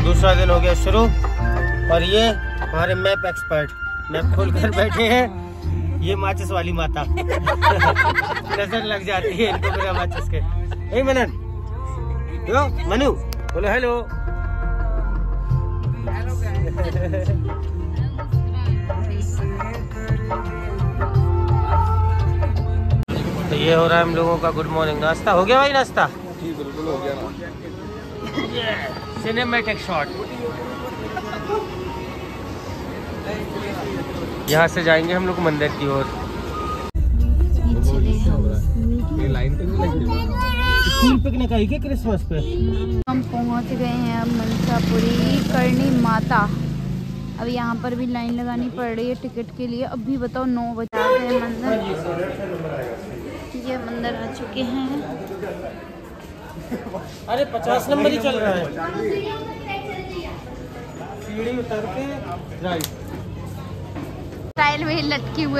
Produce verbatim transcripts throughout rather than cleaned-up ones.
दूसरा दिन हो गया शुरू और ये हमारे मैप एक्सपर्ट मैप खोल कर बैठे हैं। ये माचिस वाली माता नजर लग जाती है इनको मेरा माचिस के। ए मनन, यो मनु बोलो हेलो। तो ये हो रहा है हम लोगों का गुड मॉर्निंग नाश्ता। हो गया भाई नाश्ता? जी बिल्कुल हो गया ना। Cinematic shot. यहाँ से जाएंगे हम लोग मंदिर की ओर। ये लाइन पे नहीं लगी है। स्कूल पिकनिक आई क्या क्रिसमस पे? हम पहुँच गए हैं अब मनसापुरी करणी माता। अब यहाँ पर भी लाइन लगानी पड़ रही है टिकट के लिए। अभी बताओ नौ बजे आ गए मंदिर। ये मंदिर आ चुके हैं। अरे पचास नंबर ही चल रहा है। सीढ़ी उतर के राइट स्टाइल में लटके हुए।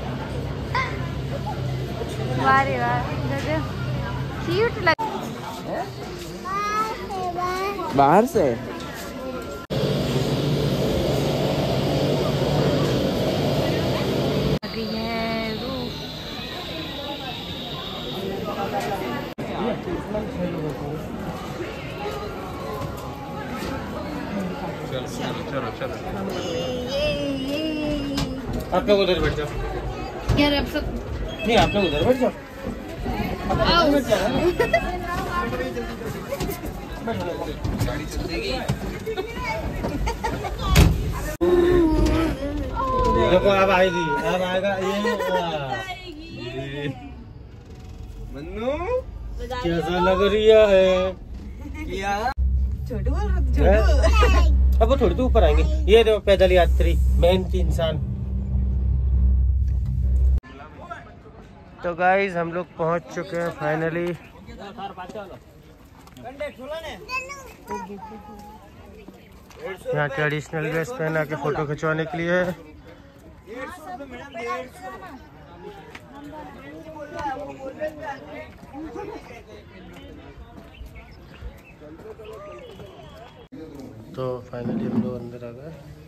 वाह रे वाह, क्यूट लग। बाहर से चलो चलो आप लोग उधर बैठ जाओ। यार अब सब नहीं, आप लोग उधर बैठ जाओ। देखो अब आएगी, अब आएगा ये। मन्नू कैसा लग रहा है? छोटू छोटू अब वो थोड़ी तो ऊपर आएंगे। ये देखो पैदल यात्री, मेहनती इंसान। तो गाइज हम लोग पहुंच चुके हैं फाइनली। यहाँ ट्रेडिशनल ड्रेस पहना के फोटो खिंचवाने के लिए। तो फाइनली हम लोग अंदर आ गए।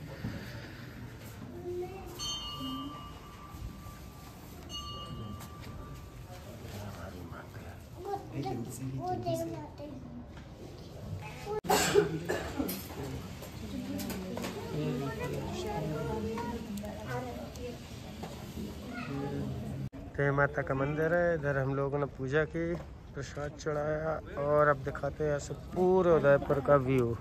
तो माता का मंदिर है। इधर हम लोगों ने पूजा की, प्रसाद चढ़ाया और अब दिखाते हैं ऐसे पूरे उदयपुर का व्यू।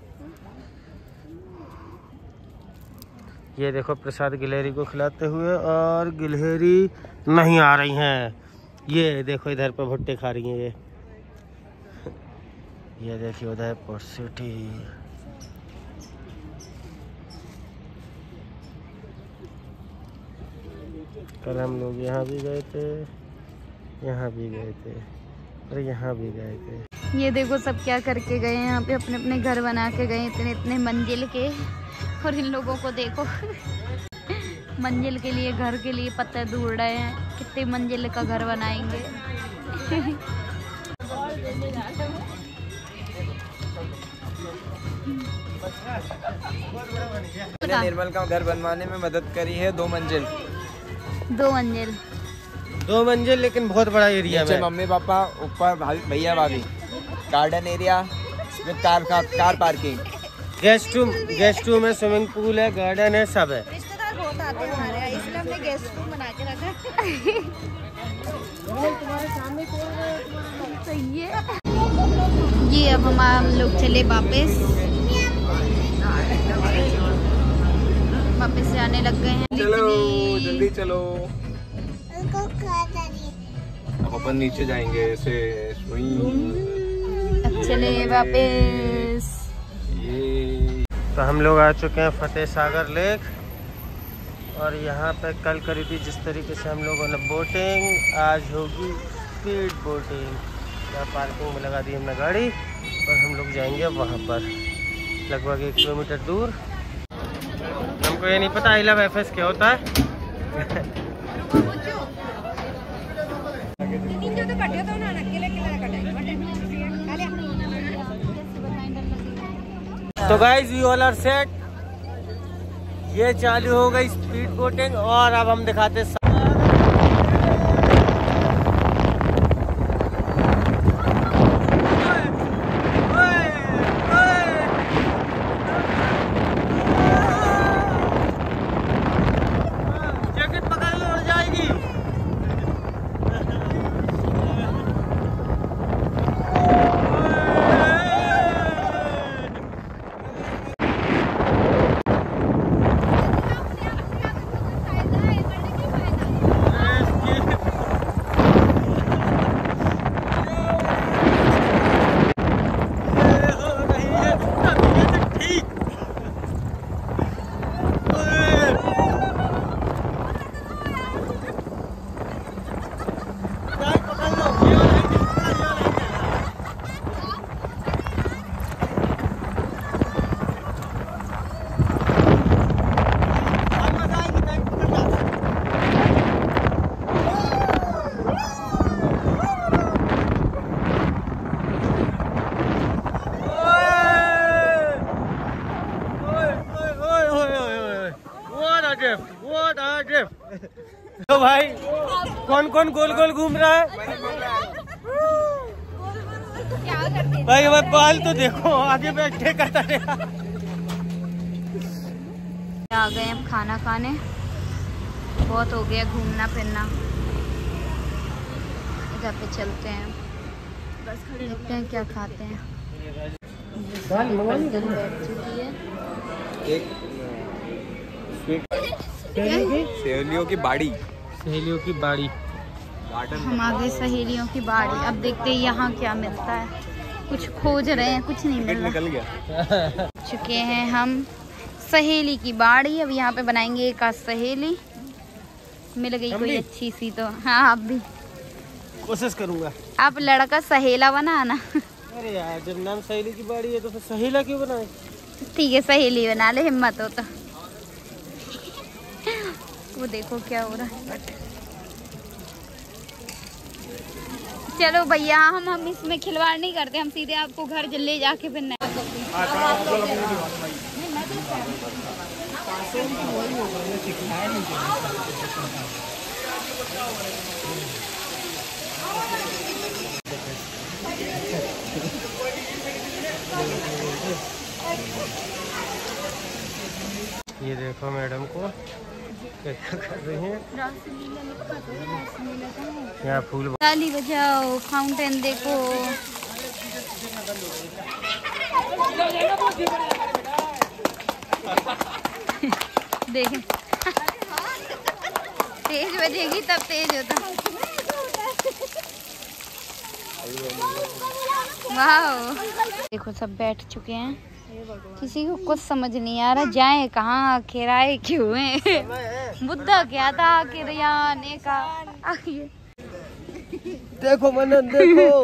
ये देखो प्रसाद गिलहरी को खिलाते हुए और गिलहरी नहीं आ रही हैं। ये देखो इधर पे भुट्टे खा रही हैं ये। ये देखिए उदयपुर सिटी। कल हम लोग यहाँ भी गए थे, यहाँ भी गए थे और यहाँ भी गए थे। ये देखो सब क्या करके गए हैं यहाँ पे, अपने अपने घर बना के गए इतने इतने मंजिल के। और इन लोगों को देखो मंजिल के लिए, घर के लिए पत्ते ढूंढ रहे हैं। कितने मंजिल का घर बनाएंगे। निर्मल का घर बनवाने में मदद करी है। दो मंजिल दो मंजिल दो मंजिल लेकिन बहुत बड़ा एरिया में। मम्मी पापा, ऊपर भैया भाभी, garden area with car car parking, guest room, guest room है, स्विमिंग पूल है, गार्डन है, सब है। रिश्तेदार बहुत आते हैं हमारे यहाँ, इसलिए हमने गेस्ट रूम बना के रखा है। तुम्हारे सामने सही है। ये अब हम लोग चले वापस वापस जाने लग गए हैं। चलो जल्दी चलो। अब अपन नीचे जाएंगे ऐसे। अब चले वापस। ये तो हम लोग आ चुके हैं फतेह सागर लेक और यहाँ पे कल करी थी जिस तरीके से हम लोगों ने बोटिंग, आज होगी स्पीड बोटिंग। यहाँ पार्किंग में लगा दी हमने गाड़ी और हम लोग जाएंगे वहाँ पर लगभग एक किलोमीटर दूर। हमको ये नहीं पता आई लव एफ एस क्या होता है। तो guys we all are set. ये चालू हो गई स्पीड बोटिंग और अब हम दिखाते हैं तो भाई कौन कौन गोल गोल घूम रहा है भाई? भाई बाल तो देखो आगे बैठे करता है। आ गए हम खाना खाने, बहुत हो गया घूमना फिरना। इधर पे चलते हैं, देखते हैं क्या खाते हैं। बैठ चुकी है सहेलियों की बाड़ी, सहेलियों की बाड़ी। हम आ गए सहेलियों की बाड़ी। अब देखते हैं यहाँ क्या मिलता है। कुछ खोज रहे हैं, कुछ नहीं मिल रहा। निकल गया। चुके हैं हम सहेली की बाड़ी। अब यहाँ पे बनाएंगे एक आध सहेली। मिल गई कोई अच्छी सी तो। हाँ आप भी कोशिश करूंगा। आप लड़का सहेला बनाना। अरे यार जब नाम सहेली की बाड़ी है तो फिर सहेला क्यों बनाए? ठीक है सहेली बना ले, हिम्मत हो तो। वो देखो क्या हो रहा है। चलो भैया हम हम इसमें खिलवाड़ नहीं करते, हम सीधे आपको घर ले जाके फिर नहीं। ये देखो मैडम को क्या कर रही हैं। यहाँ फूल ताली बजाओ, फाउंटेन देखो। देखें तेज बजेगी तब तेज होता। वाह देखो सब बैठ चुके हैं, किसी को कुछ समझ नहीं आ रहा जाए कहाँ, आखिर आए क्यों है। मुद्दा क्या था आखिर यहाँ आने का? आखिर देखो मनन देखो।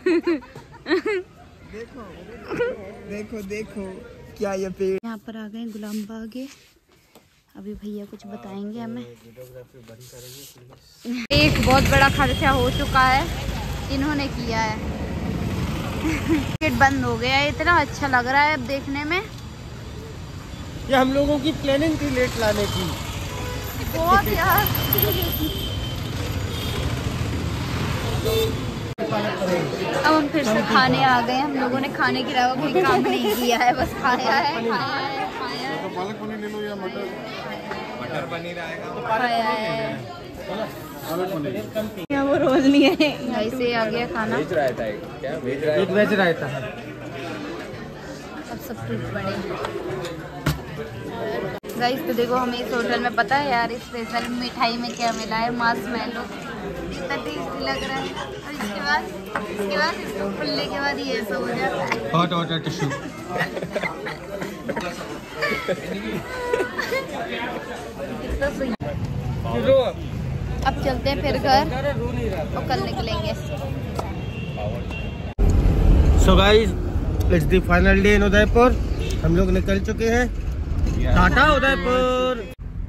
देखो देखो देखो क्या ये पेड़। यहाँ पर आ गए गुलाम बागे। अभी भैया कुछ बताएंगे हमें। एक बहुत बड़ा खर्चा हो चुका है, इन्होंने किया है। गेट बंद हो गया है, इतना अच्छा लग रहा है अब देखने में। ये हम लोगों की प्लानिंग थी लेट लाने की। बहुत यार। अब हम फिर से खाने आ गए। हम लोगों ने खाने के अलावा कोई काम नहीं किया है, बस खाया है खाया है खाया है। तो पालक पनीर ले लो या मटर मटर पनीर आएगा। खाया है पालक पनीर। क्या वो रोल नहीं है। ऐसे आ गया खाना। वेज रायता है क्या? वेज रायता, एक वेज रायता है। अब सब कुछ बने गाइस। तो देखो हमें इस होटल में पता है यार स्पेशल मिठाई में क्या मिला है, मार्शमैलो। इतना टेस्टी लग रहा है। और इसके बाद इसके बाद इसको खुलने के बाद ये सब हो जाता है। Hot water tissue. कितना सही। अब चलते हैं फिर घर और कल निकलेंगे। So guys it's the final day in Udaipur. हम लोग निकल चुके हैं। Tata Udaipur,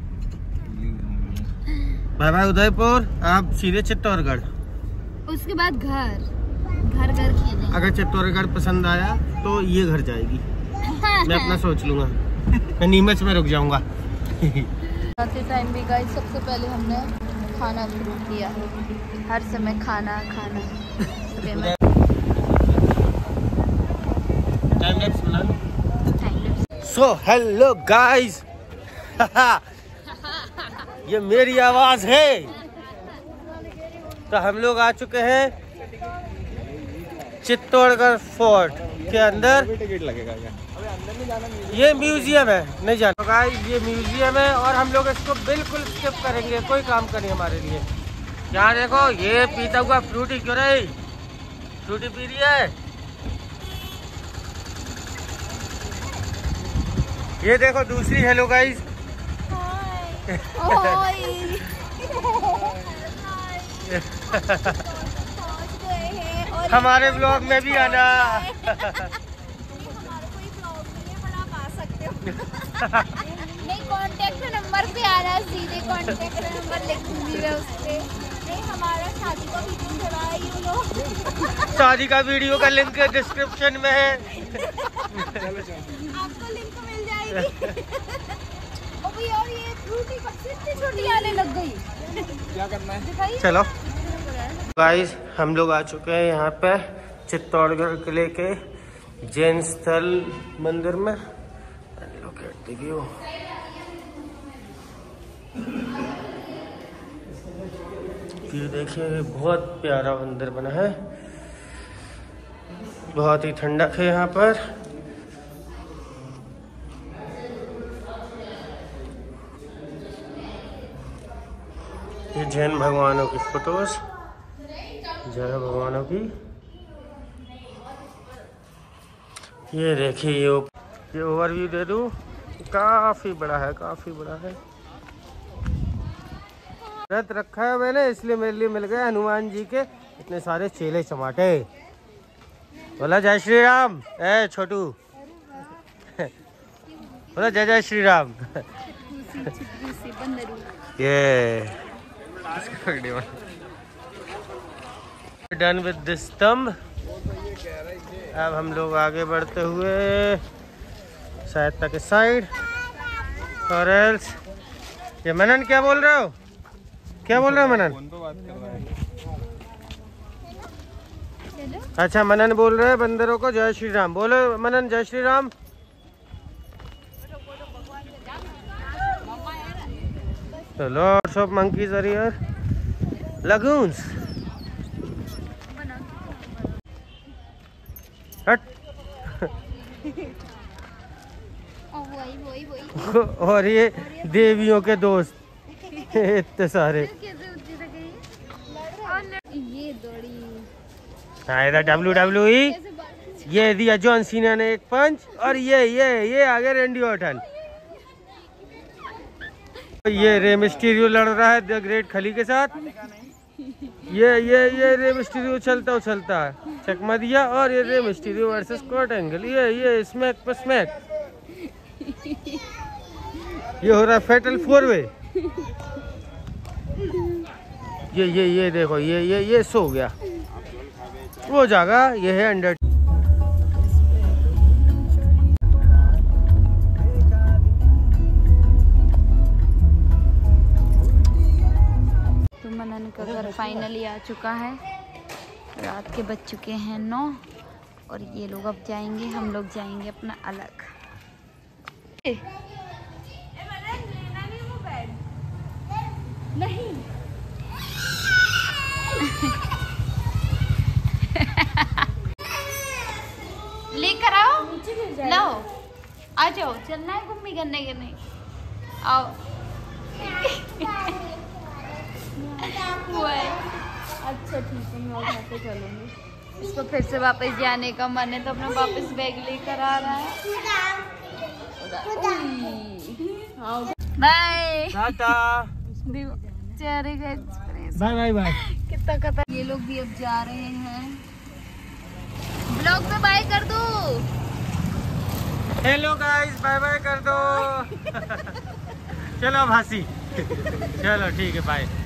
bye bye Udaipur. आप सीधे चित्तौड़गढ़। उसके बाद घर घर घर खेलेंगे। अगर चित्तौड़गढ़ पसंद आया तो ये घर जाएगी। मैं अपना सोच लूंगा। मैं नीमच में रुक जाऊंगा। टाइम भी गाइस सबसे पहले हमने खाना शुरू किया। हर समय खाना खाना सुबह में। टाइम लैप्स बना लो। सो हेलो गाइस, ये मेरी आवाज है। तो हम लोग आ चुके हैं चित्तौड़गढ़ फोर्ट के अंदर। टिकट लगेगा क्या? अबे अंदर नहीं जाना। ये म्यूजियम है, नहीं जाना। तो गाइस ये म्यूजियम है और हम लोग इसको बिल्कुल स्किप करेंगे, कोई काम का नहीं हमारे लिए। यहाँ देखो ये पीता हुआ फ्रूटी क्यों रही, फ्रूटी पी रही है। ये देखो दूसरी। Hello guys. हमारे ब्लॉग में भी आना। नहीं, कांटेक्ट नंबर पे आना, सीधे कांटेक्ट नंबर लिख दूंगी मैं उस पे। नहीं, हमारा शादी का वीडियो चला है, यू नो। शादी का वीडियो का लिंक डिस्क्रिप्शन में है। आपको लिंक मिल जाएगी। ओ भैया, और ये फ्रूटी कब से इतनी छोटी आने लग गई? क्या करना है? दिखाइए। चलो गाइस, हम लोग आ चुके हैं यहाँ पे चित्तौड़गढ़ किले के जैन स्थल मंदिर में। Look at the view. ये देखिए, बहुत प्यारा मंदिर बना है, बहुत ही ठंडक है यहाँ पर। ये जैन भगवानों की फोटोज, जय भगवानों की। ये देखिए, ये ये ओवरव्यू दे दूँ, काफी बड़ा है, काफी बड़ा है। व्रत रखा है मैंने, इसलिए मेरे लिए मिल गए हनुमान जी के इतने सारे चेले चमाटे। बोला जय श्री राम। ए छोटू, बोला जय जय श्री राम। ये डन विद दिस स्तंभ। अब हम लोग आगे बढ़ते हुए शायद तक साइड। और एल्स ये मनन क्या बोल रहे हो, क्या बोल रहे हो मनन? फोन पे बात कर रहा है। अच्छा, मनन बोल रहे हैं बंदरों को जय श्री राम। बोलो मनन, जय Shri Ram. The lots of monkeys are here. Lagoons. हट। वही वही वही। और ये देवियों के दोस्त इतने सारे। ये दौड़ी। हाँ, इधर डब्ल्यू डब्ल्यू ई। ये दिया जॉन सीना ने एक पंच, और ये ये ये आगे रेंडी ऑर्टन। ये रे मिस्टीरियो लड़ रहा है द ग्रेट खली के साथ। ये ये ये रे मिस्टीरियो चलता उछलता है, चकमा दिया। और ये Rey Mysterio versus cot angle. ये ये स्मैक पर स्मैक। ये हो रहा है फैटल फोर वे। ये ये ये देखो, ये ये ये सो गया, वो जागा। ये है अंडर। तो मनन का घर फाइनली आ चुका है। रात के बज चुके हैं नौ और ये लोग अब जाएंगे, हम लोग जाएंगे अपना अलग। नहीं लेकर आओ, लो आ जाओ। चलना है घूमने करने के नहीं? आओ। अच्छा ठीक है, मैं उठा के चलूंगी। इसको फिर से वापस जाने का मन है तो अपना वापस बैग लेकर आ रहा है। बाय टाटा, चेहरे का एक्सप्रेस। Bye bye bye. कितना कता। ये लोग भी अब जा रहे हैं। ब्लॉग में बाय कर दो। हेलो गाइस, बाय बाय कर दो। चलो भासी, चलो ठीक है, बाय।